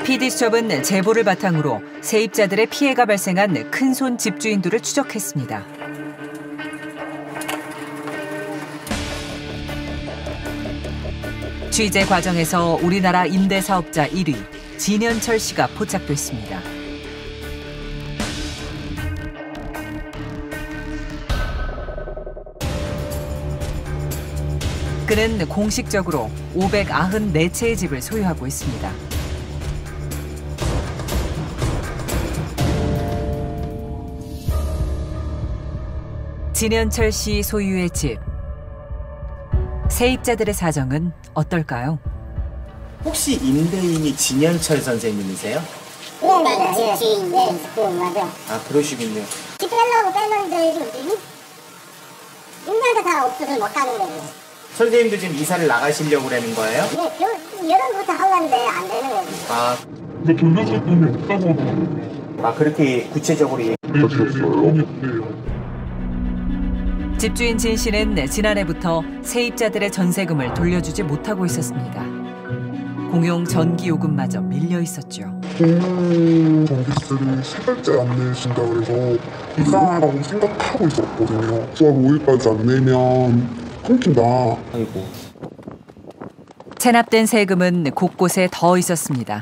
PD수첩은 제보를 바탕으로 세입자들의 피해가 발생한 큰손 집주인들을 추적했습니다. 취재 과정에서 우리나라 임대사업자 1위 진현철 씨가 포착됐습니다. 그는 공식적으로 594채의 집을 소유하고 있습니다. 진현철 씨 소유의 집. 세입자들의 사정은 어떨까요? 혹시 임대인이 진현철 선생님이세요? 네, 집주인, 맞아. 아, 그러시군요. 집 빼려고 뺐는데 지금 인간도 다 없어서 못 하는 거예요. 선생님도 지금 이사를 나가시려고 그러는 거예요? 네, 여름부터 하려는데 안 되는 거예요. 아, 근데 돌려줄 돈이 없다고 하더라고요. 아 그렇게 구체적으로 얘기하셨어요? 집주인 진 씨는 지난해부터 세입자들의 전세금을 돌려주지 못하고 있었습니다. 공용 전기요금마저 밀려 있었죠. 공용 전기세를 3달째 안 내신다 그래서 이상하다고 생각하고 있었거든요. 9월 5일까지 안 내면 끊긴다. 아이고. 체납된 세금은 곳곳에 더 있었습니다.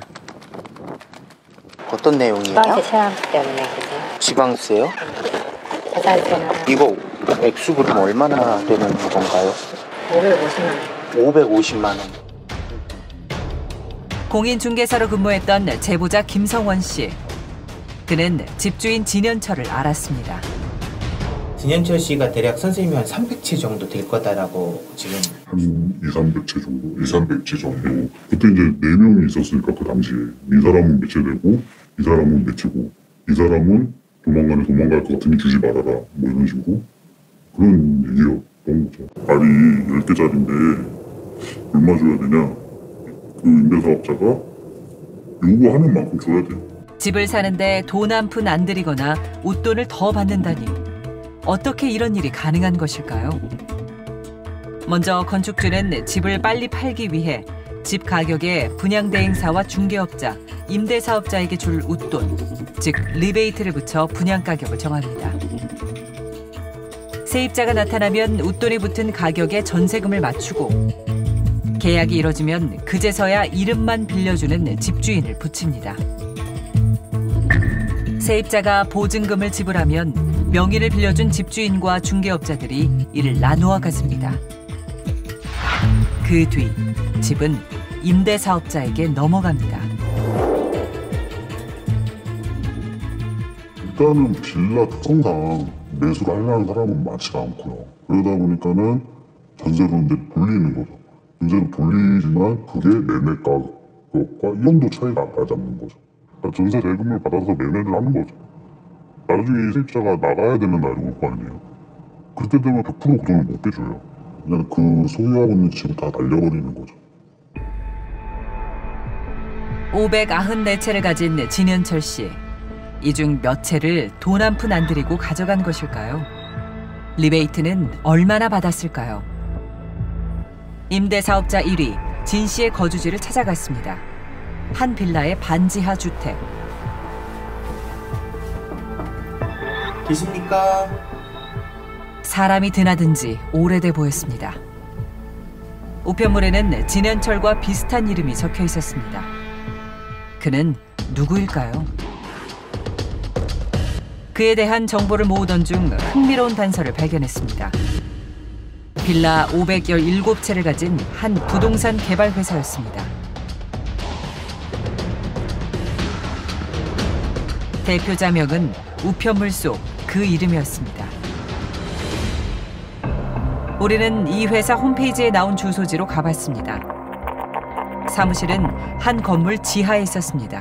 어떤 내용이에요? 지방세 체납 때문에 그죠? 지방세요? 재산세나 이거 액수 그럼 얼마나 되는 건가요? 550만 원. 550만 원. 공인중개사로 근무했던 제보자 김성원 씨. 그는 집주인 진현철을 알았습니다. 진현철 씨가 대략 선생님이 한 300채 정도 될 거다라고 지금. 한 2, 300채 정도? 2, 300채 정도. 그때 이제 4명이 있었으니까 그 당시에 이 사람은 매체되고 이 사람은 매체고 이 사람은 도망가면 도망갈 것 같으니 주지 말아라 뭐 이런 식으로 그런 얘기였던 거죠. 알이 10개짜리인데 얼마 줘야 되냐? 그 임대사업자가 요구하는 만큼 줘야 돼요. 집을 사는데 돈 한 푼 안 들이거나 웃돈을 더 받는다니 어떻게 이런 일이 가능한 것일까요? 먼저 건축주는 집을 빨리 팔기 위해 집 가격에 분양대행사와 중개업자, 임대사업자에게 줄 웃돈, 즉 리베이트를 붙여 분양가격을 정합니다. 세입자가 나타나면 웃돈이 붙은 가격에 전세금을 맞추고 계약이 이뤄지면 그제서야 이름만 빌려주는 집주인을 붙입니다. 세입자가 보증금을 지불하면 명의를 빌려준 집주인과 중개업자들이 이를 나누어 갔습니다. 그 뒤 집은 임대사업자에게 넘어갑니다. 일단은 빌라 특성상 매수를 하려는 사람은 많지가 않고요. 그러다 보니까는 전세로 이제 돌리는 거죠. 전세로 돌리지만 그게 매매 가격과 1원도 차이가 안 나지 않는 거죠. 그러니까 전세 대금을 받아서 매매를 하는 거죠. 나중에 세입자가 나가야 되는 날이 올 거 아니에요. 그때 되면 100% 그 돈을 못 빼줘요. 그냥 그 소유하고 있는 집을 다 날려버리는 거죠. 594채를 가진 진현철 씨. 이 중 몇 채를 돈 한 푼 안 들이고 가져간 것일까요? 리베이트는 얼마나 받았을까요? 임대사업자 1위 진 씨의 거주지를 찾아갔습니다. 한 빌라의 반지하 주택. 계십니까? 사람이 드나든 지 오래돼 보였습니다. 우편물에는 진현철과 비슷한 이름이 적혀 있었습니다. 그는 누구일까요? 그에 대한 정보를 모으던 중 흥미로운 단서를 발견했습니다. 빌라 517채를 가진 한 부동산 개발 회사였습니다. 대표 자명은 우편물 속 그 이름이었습니다. 우리는 이 회사 홈페이지에 나온 주소지로 가봤습니다. 사무실은 한 건물 지하에 있었습니다.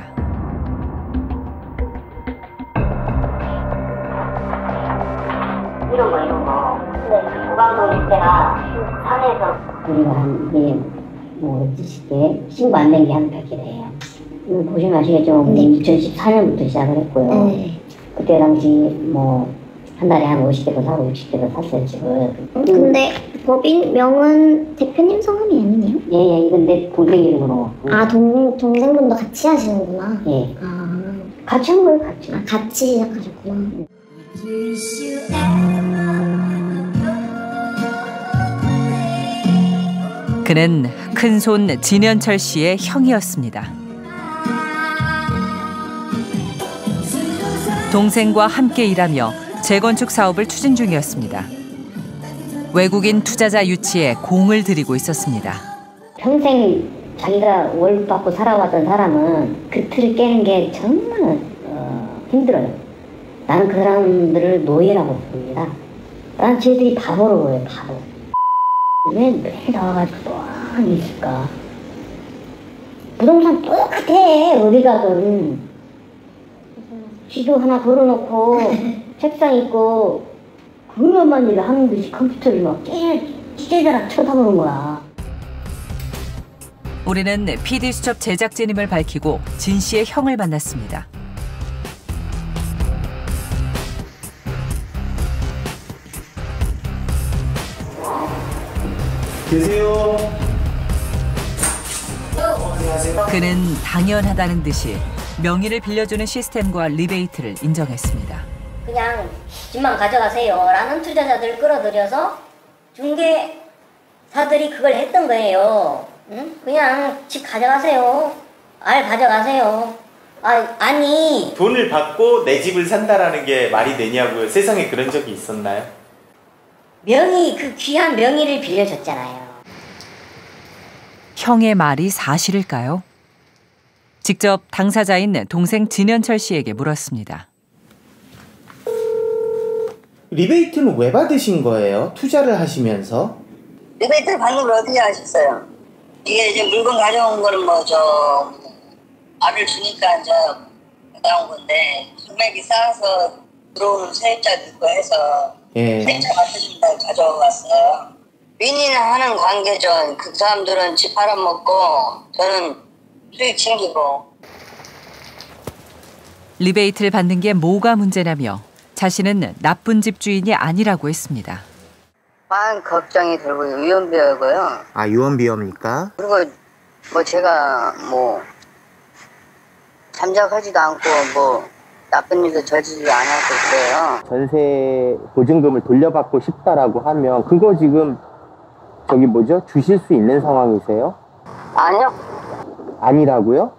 이런 거. 네. 무방동 일대가 산에서 우리가 한 게 뭐 70개 신고 안 된 게 한 100개래요. 보시면 아시겠지만 2014년부터 시작을 했고요. 네. 그때 당시 뭐 한 달에 한 50개도 사고 60개도 샀어요 집을. 근데 법인명은 대표님 성함이 아니네요? 예, 이건 내 동생 이름으로. 아, 동생분도 같이 하시는구나. 예. 아, 같이 한 거예요, 같이. 아, 같이 시작하셨구나. 그는 큰손 진현철 씨의 형이었습니다. 동생과 함께 일하며 재건축 사업을 추진 중이었습니다. 외국인 투자자 유치에 공을 들이고 있었습니다. 평생 자기가 월급 받고 살아왔던 사람은 그 틀을 깨는 게 정말 힘들어요. 나는 그 사람들을 노예라고 봅니다. 난 쟤들이 바보로 보여요, 바보. 왜 매일 나와가지고 또 있을까? 부동산 똑같아, 어디 가든. 지도 하나 걸어놓고 책상 있고 그것만 일을 하는 듯이 컴퓨터를 막 찌질찌질하게 쳐다보는 거야. 우리는 PD수첩 제작진임을 밝히고 진 씨의 형을 만났습니다. 계세요. 안녕하세요. 그는 당연하다는 듯이 명의를 빌려주는 시스템과 리베이트를 인정했습니다. 그냥 집만 가져가세요 라는 투자자들을 끌어들여서 중개사들이 그걸 했던 거예요. 응? 그냥 집 가져가세요. 알 가져가세요. 아니 돈을 받고 내 집을 산다라는 게 말이 되냐고요. 세상에 그런 적이 있었나요? 그 귀한 명의를 빌려줬잖아요. 형의 말이 사실일까요? 직접 당사자인 동생 진현철 씨에게 물었습니다. 리베이트는 왜 받으신 거예요? 투자를 하시면서? 리베이트를 받는 걸 어떻게 하셨어요? 이게 이제 물건 가져온 거는 알을 주니까 이제 나온 건데 금액이 싸서 들어오는 세입자도 있고 해서 예. 세입자 맡아준다고 가져왔어요. 윈윈하는 관계죠. 그 사람들은 집 팔아먹고 저는 수익 챙기고. 리베이트를 받는 게 뭐가 문제냐며 자신은 나쁜 집주인이 아니라고 했습니다. 마음 걱정이 들고 유언비어고요. 아, 유언비어입니까? 그리고 제가 잠적하지도 않고 나쁜 일도 저지르지 않았을 거예요. 전세 보증금을 돌려받고 싶다라고 하면 그거 지금 주실 수 있는 상황이세요? 아니요. 아니라고요?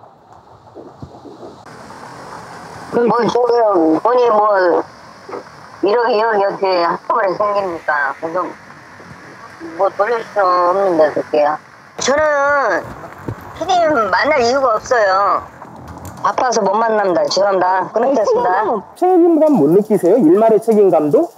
지금 돈이 1억, 2억이 어떻게 한꺼번에 생깁니까? 그래서 돌릴 수 없는데 그게요. 저는 피디님 만날 이유가 없어요. 바빠서 못 만납니다. 죄송합니다. 끊겠습니다. 책임감 못 느끼세요? 일말의 책임감도?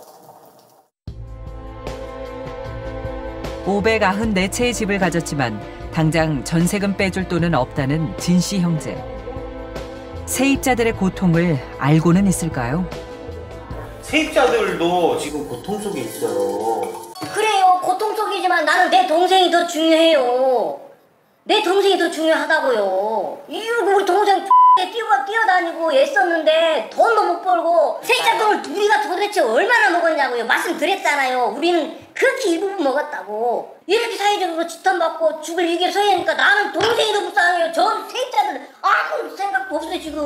594채의 집을 가졌지만 당장 전세금 빼줄 돈은 없다는 진 씨 형제. 세입자들의 고통을 알고는 있을까요? 세입자들도 지금 고통 속에 있어요. 그래요. 고통 속이지만 나는 내 동생이 더 중요해요. 내 동생이 더 중요하다고요. 이러고 우리 동생 뛰어다니고 애썼는데 돈도 못 벌고 세입자 돈을 우리가 도대체 얼마나 먹었냐고요. 말씀드렸잖아요. 우리는 그렇게 일부분 먹었다고. 이렇게 사회적으로 지탄받고 죽을 위기에 서야 하니까 나는 동생이 더 불쌍해요. 전 세입자들 아무 생각도 없어요 지금.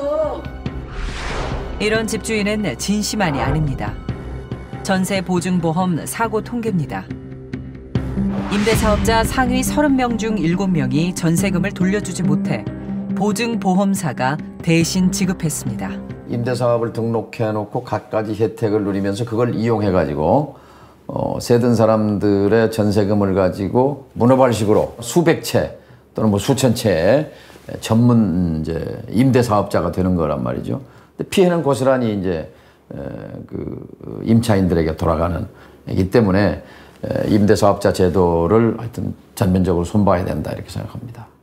이런 집주인은 진 씨만이 아닙니다. 전세 보증보험 사고 통계입니다. 임대사업자 상위 30명 중 7명이 전세금을 돌려주지 못해 보증보험사가 대신 지급했습니다. 임대사업을 등록해놓고 갖가지 혜택을 누리면서 그걸 이용해가지고 세든 사람들의 전세금을 가지고 문어발식으로 수백 채 또는 수천 채의 전문 임대사업자가 되는 거란 말이죠. 근데 피해는 고스란히 임차인들에게 돌아가는 이기 때문에 임대사업자 제도를 하여튼 전면적으로 손봐야 된다 이렇게 생각합니다.